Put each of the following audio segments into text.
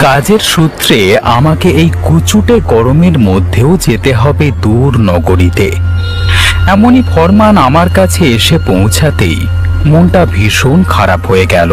কাজের সূত্রে আমাকে এই কুচুটে গরমের মধ্যেও যেতে হবে দূর নগরীতে। এমনই ফরমান আমার কাছে এসে পৌঁছাতেই মনটা ভীষণ খারাপ হয়ে গেল।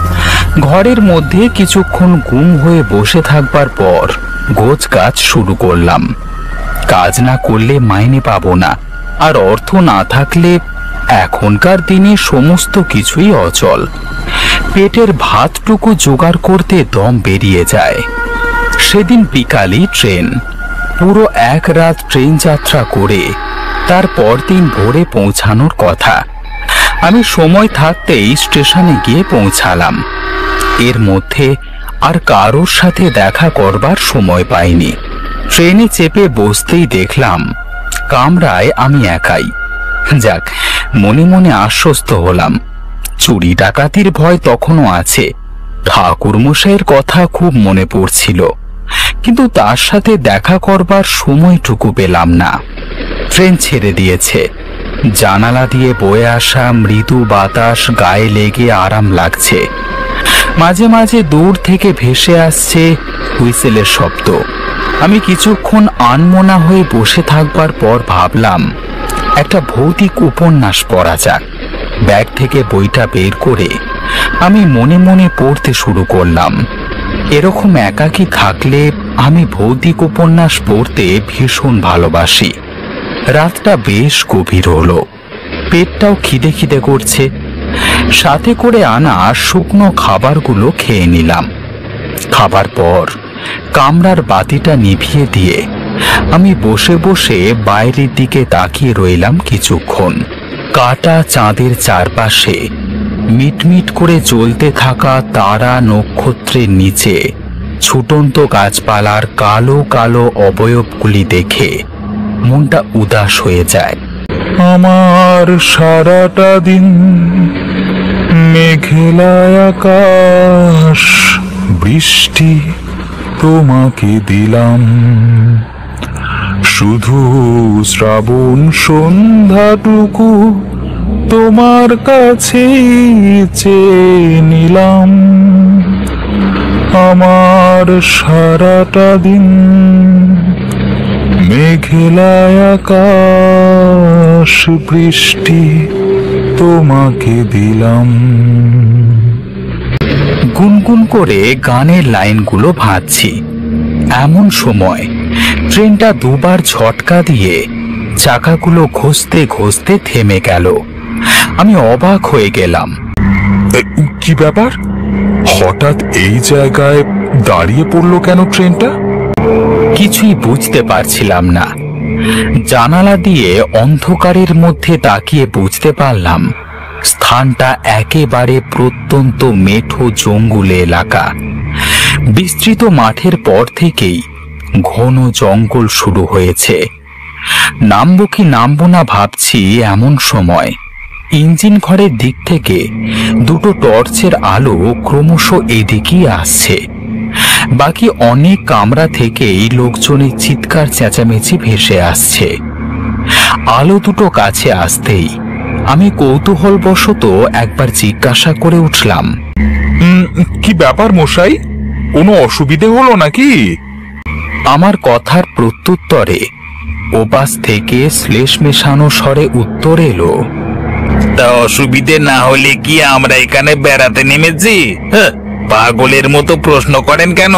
ঘরের মধ্যে কিছুক্ষণ গুম হয়ে বসে থাকবার পর গোছ কাজ শুরু করলাম। কাজ না করলে মাইনে পাবো না, আর অর্থ না থাকলে এখনকার দিনে সমস্ত কিছুই অচল। পেটের ভাতটুকু জোগাড় করতে দম বেরিয়ে যায়। সেদিন বিকালই ট্রেন। পুরো এক রাত ট্রেন যাত্রা করে তারপর দিন ভোরে পৌঁছানোর কথা। আমি সময় থাকতেই স্টেশনে গিয়ে পৌঁছালাম। এর মধ্যে আর কারোর সাথে দেখা করবার সময় পাইনি। ট্রেনে চেপে বসতেই দেখলাম কামরায় আমি একাই। যাক, মনে মনে আশ্বস্ত হলাম। চুরি ডাকাতির ভয় তখনও আছে। ঠাকুরমশাইয়ের কথা খুব মনে পড়ছিল, কিন্তু তার সাথে দেখা করবার সময়টুকু পেলাম না। ট্রেন ছেড়ে দিয়েছে। জানালা দিয়ে বয়ে আসা মৃদু বাতাস গায়ে লেগে আরাম লাগছে। মাঝে মাঝে দূর থেকে ভেসে আসছে হুইসেলের শব্দ। আমি কিছুক্ষণ আনমনা হয়ে বসে থাকবার পর ভাবলাম একটা ভৌতিক উপন্যাস পড়া যাক। ব্যাগ থেকে বইটা বের করে আমি মনে মনে পড়তে শুরু করলাম। এরকম একাকী থাকলে আমি ভৌতিক উপন্যাস পড়তে ভীষণ ভালোবাসি। রাতটা বেশ গভীর হলো, পেটটাও খিদে খিদে করছে। সাথে করে আনা শুকনো খাবারগুলো খেয়ে নিলাম। খাবার পর কামরার বাতিটা নিভিয়ে দিয়ে আমি বসে বসে বাইরের দিকে তাকিয়ে রইলাম কিছুক্ষণ। কাটা চাঁদের চারপাশে মিটমিট করে জ্বলতে থাকা তারা নক্ষত্রের নিচে ছুটন্ত গাছপালার কালো কালো অবয়বগুলি দেখে মনটা উদাস হয়ে যায়। আমার সারাটা দিন মেঘলা আকাশ, বৃষ্টি তোমাকে দিলাম, শুধু শ্রাবণ সন্ধ্যাটুকু তোমার কাছে চেয়ে নিলাম। আমার সারাটা দিন মেঘলা আকাশ, বৃষ্টি তোমাকে দিলাম। গুনগুন করে গানের লাইনগুলো ভাবছি। এমন সময় ট্রেনটা দুবার ঝটকা দিয়ে চাকাগুলো ঘষতে ঘষতে থেমে গেল। আমি অবাক হয়ে গেলাম। কি ব্যাপার, হঠাৎ এই জায়গায় দাঁড়িয়ে পড়লো কেন ট্রেনটা? কিছুই বুঝতে পারছিলাম না। জানালা দিয়ে অন্ধকারের মধ্যে তাকিয়ে বুঝতে পারলাম স্থানটা একেবারে প্রত্যন্ত মেঠো জঙ্গলে এলাকা। বিস্তৃত মাঠের পর থেকেই ঘন জঙ্গল শুরু হয়েছে। নামবো কি নামবো না ভাবছি এমন সময় ইঞ্জিন ঘরের দিক থেকে দুটো টর্চের আলো ক্রমশ এদিকেই আসছে। বাকি অনেক কামরা থেকেই লোকজনের চিৎকার চেঁচামেচি ভেসে আসছে। আলো দুটো কাছে আসতেই আমি কৌতূহলবশত একবার জিজ্ঞাসা করে উঠলাম, কি ব্যাপার মশাই, কোনো অসুবিধে হলো নাকি? আমার কথার প্রত্যুত্তরে ওপাশ থেকে শ্লেষ মেশানো স্বরে উত্তর এলো, তা অসুবিধে না হলে কি আমরা এখানে বেড়াতে নেমেছি? পাগলের মতো প্রশ্ন করেন কেন?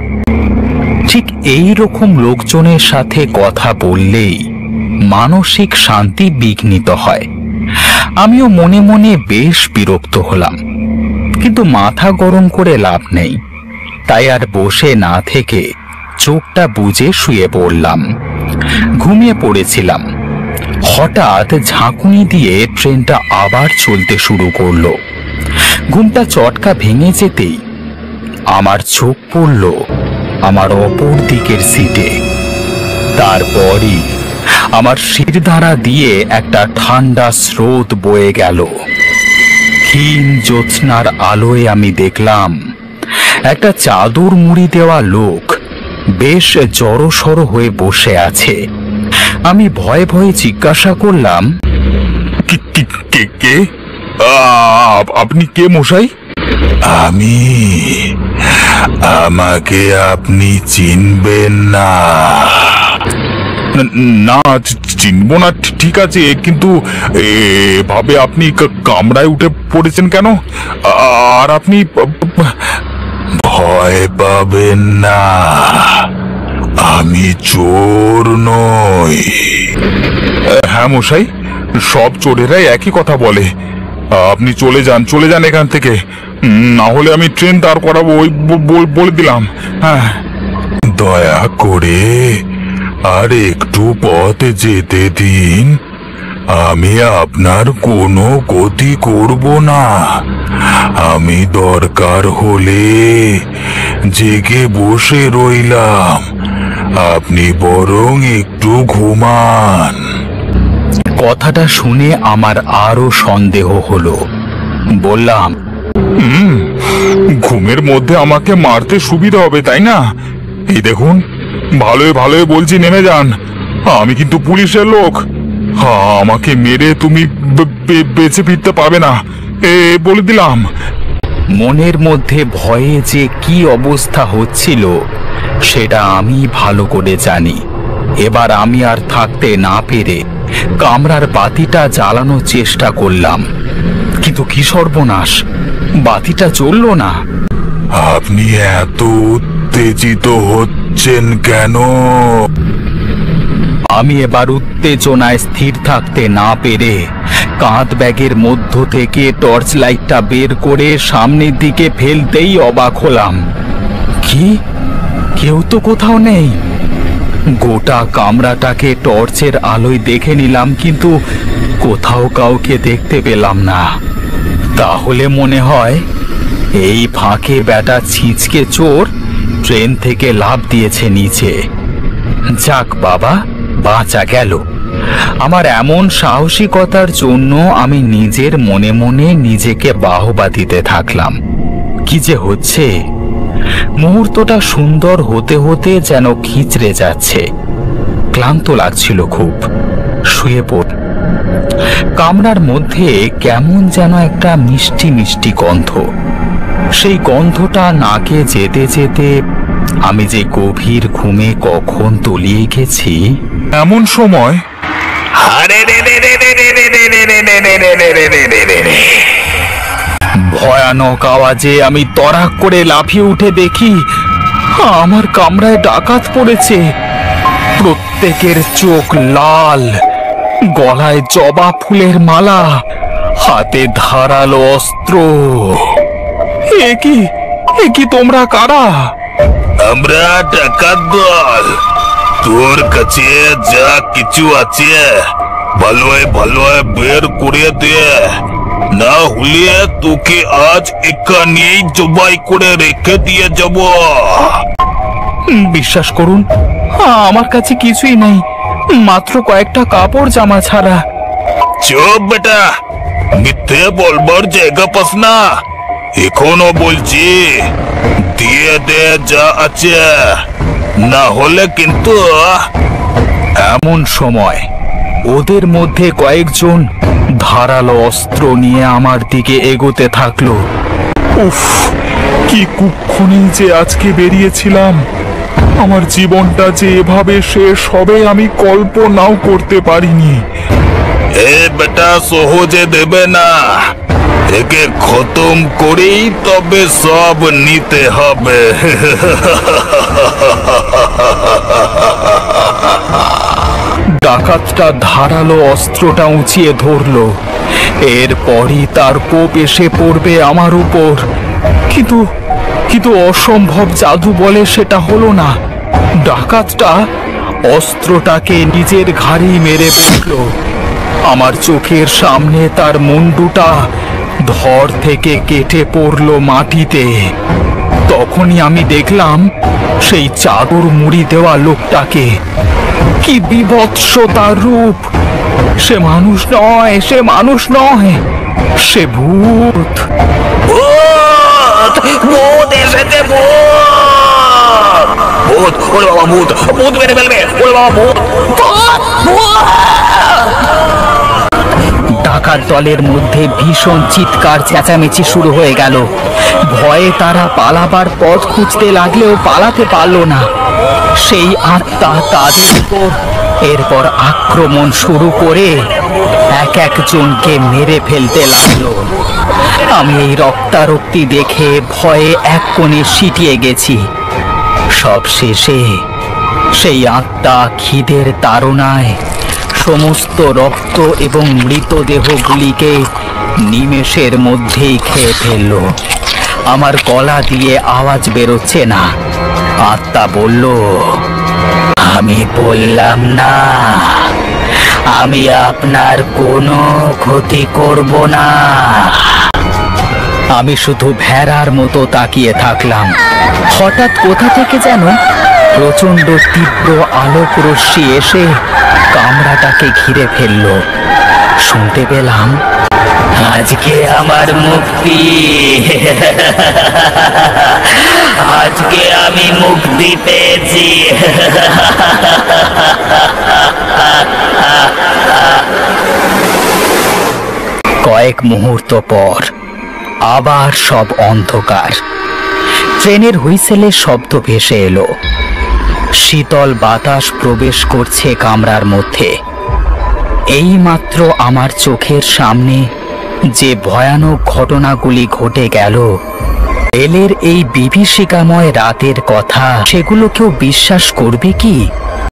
ঠিক এই রকম লোকজনের সাথে কথা বললেই মানসিক শান্তি বিঘ্নিত হয়। আমিও মনে মনে বেশ বিরক্ত হলাম, কিন্তু মাথা গরম করে লাভ নেই। তাই আর বসে না থেকে চোখটা বুজে শুয়ে পড়লাম। ঘুমিয়ে পড়েছিলাম। হঠাৎ ঝাঁকুনি দিয়ে ট্রেনটা আবার চলতে শুরু করলো। ঘুমটা চটকা ভেঙে যেতেই আমার চোখ পড়ল আমার অপর দিকের সিটে। তারপরই আমার শিরদাঁড়া দিয়ে একটা ঠান্ডা স্রোত বয়ে গেল। ক্ষীণ জ্যোৎস্নার আলোয় আমি দেখলাম একটা চাদর মুড়ি দেওয়া লোক বেশ জড়সড় হয়ে বসে আছে। আমি ভয়ে ভয়ে জিজ্ঞাসা করলাম, কে? আপনি কে মশাই? আমাকে আপনি চিনবেন না? না, চিনবো না ঠিক আছে, কিন্তু এভাবে আপনি কামরায় উঠে পড়েছেন কেন? আর আপনি ভয় পাবেন না, আমি চোর নই। হ্যাঁ মশাই, সব চোরেরাই একই কথা বলে। আপনি চলে যান এখান থেকে, না হলে আমি ট্রেন দাঁড় করাবো, ওই বলে দিলাম। হ্যাঁ, দয়া করে আর একটু পথ যেতে দিন, আমি আপনার কোনো ক্ষতি করব না। আমি দরকার হলে জেগে বসে রইলাম, আপনি বরং একটু ঘুমান। কথাটা শুনে আমার আরো সন্দেহ হলো। বললাম, ঘুমের মধ্যে আমাকে মারতে সুবিধা হবে তাই না? এই দেখুন, ভালোই ভালোই বলছি, নেমে যান, আমি কিন্তু পুলিশের লোক। আমাকে মেরে তুমি বেঁচে ফিরতে পারবে না, বলে দিলাম। মনের মধ্যে ভয়ে যে কি অবস্থা হচ্ছিল সেটা আমি ভালো করে জানি। এবার আমি আর থাকতে না পেরে কামরার বাতিটা জ্বালানোর চেষ্টা করলাম, কিন্তু কি সর্বনাশ, বাতিটা জ্বলল না। আপনি এত উত্তেজিত হচ্ছেন কেন? আমি এবার উত্তেজনায় স্থির থাকতে না পেরে কাঁধ ব্যাগের মধ্য থেকে টর্চ লাইটটা বের করে সামনের দিকে ফেলতেই অবাক হলাম। কি, কেউ তো কোথাও নেই। গোটা কামরাটাকে টর্চের আলোয় দেখে নিলাম, কিন্তু কোথাও কাউকে দেখতে পেলাম না। তাহলে মনে হয় এই ফাঁকে বেটা ছিচকে চোর ট্রেন থেকে লাফ দিয়েছে নিচে। যাক বাবা, বাঁচা গেল। আমার এমন সাহসিকতার জন্য আমি নিজের মনে মনে নিজেকে বাহবা দিতে থাকলাম। কি যে হচ্ছে, মুহূর্তটা সুন্দর হতে হতে যেন খিচড়ে যাচ্ছে। ক্লান্ত লাগছিল খুব, শুয়ে পড়। কামরার মধ্যে কেমন যেন একটা মিষ্টি মিষ্টি গন্ধ। সেই গন্ধটা নাকে যেতে যেতে আমি যে গভীর ঘুমে কখন তলিয়ে গেছি। এমন সময় ভয়ানক আওয়াজে আমি তড়াক করে লাফিয়ে উঠে দেখি আমার কামরায় ডাকাত পড়েছে। প্রত্যেকের চোখ লাল, গলায় জবা ফুলের মালা, হাতে ধারালো অস্ত্র। এ কি তোমরা কারা? আমরা ডাকাত দল। তোর কাছে যা কিছু আছে ভালোয় ভালোয় বের করে দে, না হলে তোকে আজ এখানেই জবাই করে রেখে দিয়ে যাব। বিশ্বাস করুন, আমার কাছে কিছুই নেই, মাত্র কয়েকটা কাপড় জামা ছাড়া। চুপ বেটা, মিথ্যে বলবার জায়গা পাস না। এখনো বলছি, দিয়ে দে যা আছে, না হলে কিন্তু। এমন সময় ওদের মধ্যে কয়েকজন ধারালো অস্ত্র নিয়ে আমার দিকে এগোতে থাকলো। উফ, কি কুক্ষণে যে আজকে বেরিয়েছিলাম, আমার জীবনটা যে এভাবে শেষ হবে আমি কল্পনাও করতে পারিনি। এ বেটা সহজে দেবে না, একে খতম করেই তবে সব নিতে হবে। ডাকাতটা ধারালো অস্ত্রটা উঁচিয়ে ধরলো, এরপরই তার কোপ এসে পড়বে আমার উপর। কিন্তু অসম্ভব জাদু বলে সেটা হলো না। ডাকাতটা অস্ত্রটাকে নিজের ঘাড়ি মেরে বসলো। আমার চোখের সামনে তার মুন্ডুটা ধর থেকে কেটে পড়লো মাটিতে। তখনই আমি দেখলাম সেই চাদর মুড়ি দেওয়া লোকটাকে। কি বিভৎস তার রূপ! সে মানুষ নয়, সে মানুষ নয়, সে ভূত। ভূত এসেছে, ভূত! ভূত! ওরে বাবা, ভূত! ভূত মেরে ফেলবে! ওরে বাবা, ভূত! ডাকাত দলের মধ্যে ভীষণ চিৎকার চেঁচামেচি শুরু হয়ে গেল। ভয়ে তারা পালাবার পথ খুঁজতে লাগলেও পালাতে পারল না। সেই আত্মা তাদের উপর এরপর আক্রমণ শুরু করে এক একজনকে মেরে ফেলতে লাগলো। আমি এই রক্তারক্তি দেখে ভয়ে এক কোণে সিটিয়ে গেছি। সবশেষে সেই আত্মা খিদের তাড়নায় সমস্ত রক্ত এবং মৃতদেহগুলিকে নিমেষের মধ্যেই খেয়ে ফেলল। আমার গলা দিয়ে আওয়াজ বেরোচ্ছে না। আত্মা বলল, আমি বললাম না আমি আপনার কোনো ক্ষতি করব না। আমি শুধু ভেড়ার মতো তাকিয়ে থাকলাম। হঠাৎ কোথা থেকে যেন প্রচন্ড তীব্র আলোক রশ্মি এসে কামরাটাকে ঘিরে ফেলল। শুনতে পেলাম, আজকে আমার মুক্তি, আজকে আমি মুক্তি পেয়েছি। কয়েক মুহূর্ত পর আবার সব অন্ধকার। ট্রেনের হুইসেলের শব্দ ভেসে এলো। শীতল বাতাস প্রবেশ করছে কামরার মধ্যে। এইমাত্র আমার চোখের সামনে যে ভয়ানক ঘটনাগুলি ঘটে গেল, রেলের এই বিভীষিকাময় রাতের কথা, সেগুলো কেউ বিশ্বাস করবে কি?